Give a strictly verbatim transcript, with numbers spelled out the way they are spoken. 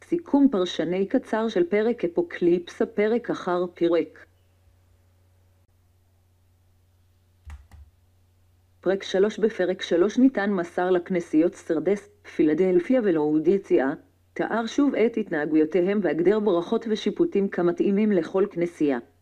סיכום פרשני קצר של פרק אפוקליפסה, פרק אחר פרק. פרק שלוש. בפרק שלוש ניתן מסר לכנסיות סרדס, פילדלפיה ולאודיציה, תיאר שוב את התנהגויותיהם והגדר ברכות ושיפוטים כמתאימים לכל כנסייה.